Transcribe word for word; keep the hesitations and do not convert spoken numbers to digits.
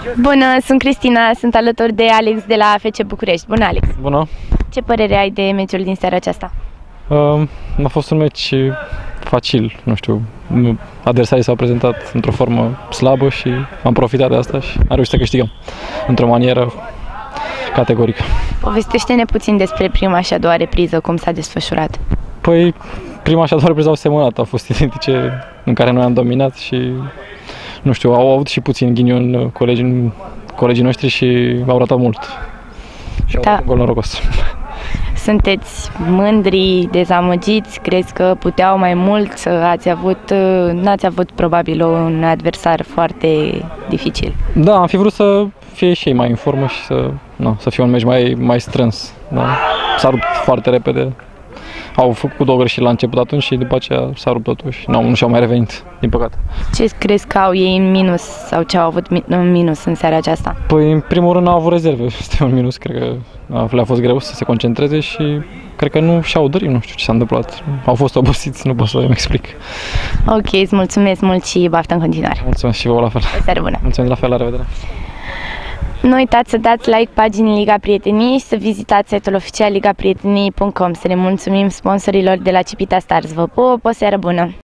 Bună, sunt Cristina, sunt alături de Alex de la F C București. Bună, Alex! Bună! Ce părere ai de meciul din seara aceasta? Uh, a fost un meci facil, nu știu, adversarii s-au prezentat într-o formă slabă și am profitat de asta și am reușit să câștigăm într-o manieră categorică. Povestește-ne puțin despre prima și a doua repriză, cum s-a desfășurat. Păi, prima și a doua repriză au semănat, au fost identice, în care noi am dominat și, nu știu, au avut și puțin ghinion colegii, colegii noștri și au ratat mult. Și au Da. dat un gol norocos. Sunteți mândri, dezamăgiți? Crezi că puteau mai mult? Ați avut, n-ați avut probabil un adversar foarte dificil. Da, am fi vrut să fie și ei mai în formă și să, na, să fie un meci mai, mai strâns. Da. S-a rupt foarte repede. Au făcut două greșeli la început atunci și după aceea s-a rupt totuși. Nu, nu și-au mai revenit, din păcate. Ce crezi că au ei în minus sau ce au avut în minus în seara aceasta? Păi, în primul rând, n-au avut rezerve. Este un minus, cred că le-a fost greu să se concentreze și cred că nu și-au dorit, nu știu ce s-a întâmplat. Au fost obosiți, nu pot să îmi explic. Ok, îți mulțumesc mult și baftă în continuare. Mulțumesc și vouă la fel. O seară bună! Mulțumesc la fel, la revedere! Nu uitați să dați like paginii Liga Prieteniei și să vizitați site-ul oficial liga prieteniei punct com. Să le mulțumim sponsorilor de la Cipita Stars. Vă pup, o seară bună!